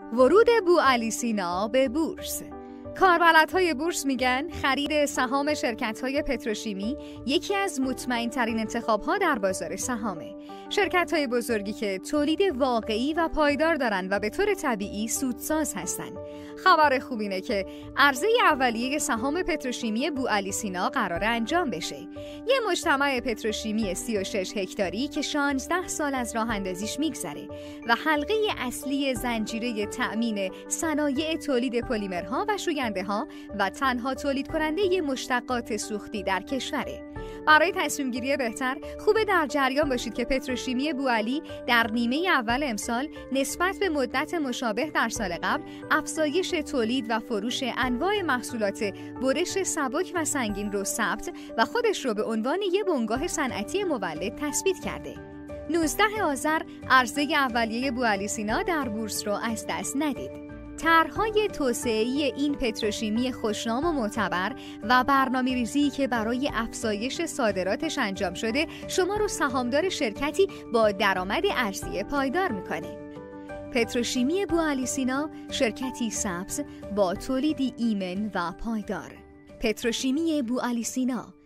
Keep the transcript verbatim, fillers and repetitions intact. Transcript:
ورود بوعلی سینا به بورس. کاربلدهای بورس میگن خرید سهام شرکت‌های پتروشیمی یکی از مطمئن‌ترین انتخاب‌ها در بازار سهامه. شرکت‌های بزرگی که تولید واقعی و پایدار دارن و به طور طبیعی سودساز هستن. خبر خوب اینه که عرضه اولیه سهام پتروشیمی بوعلی سینا قرار انجام بشه. یه مجتمع پتروشیمی سی و شش هکتاری که شانزده سال از راه اندازیش میگذره و حلقه اصلی زنجیره تأمین صنایع تولید پلیمرها و شوینده ها و تنها تولید کننده مشتقات سوختی در کشوره. برای تصمیم گیری بهتر خوبه در جریان باشید که پتروشیمی بوعلی در نیمه اول امسال نسبت به مدت مشابه در سال قبل افزایش تولید و فروش انواع محصولات برش سبک و سنگین رو ثبت و خودش رو به عنوان یک بنگاه صنعتی مولد تثبیت کرده. نوزدهم آذر عرضه اولیه بوعلی سینا در بورس رو از دست ندید. طرح‌های توسعه‌ای این پتروشیمی خوشنام و معتبر و برنامه‌ریزی که برای افزایش صادراتش انجام شده شما رو سهامدار شرکتی با درآمد ارزی پایدار می‌کنه. پتروشیمی بوعلی سینا شرکتی سبز با تولیدی ایمن و پایدار. پتروشیمی بوعلی سینا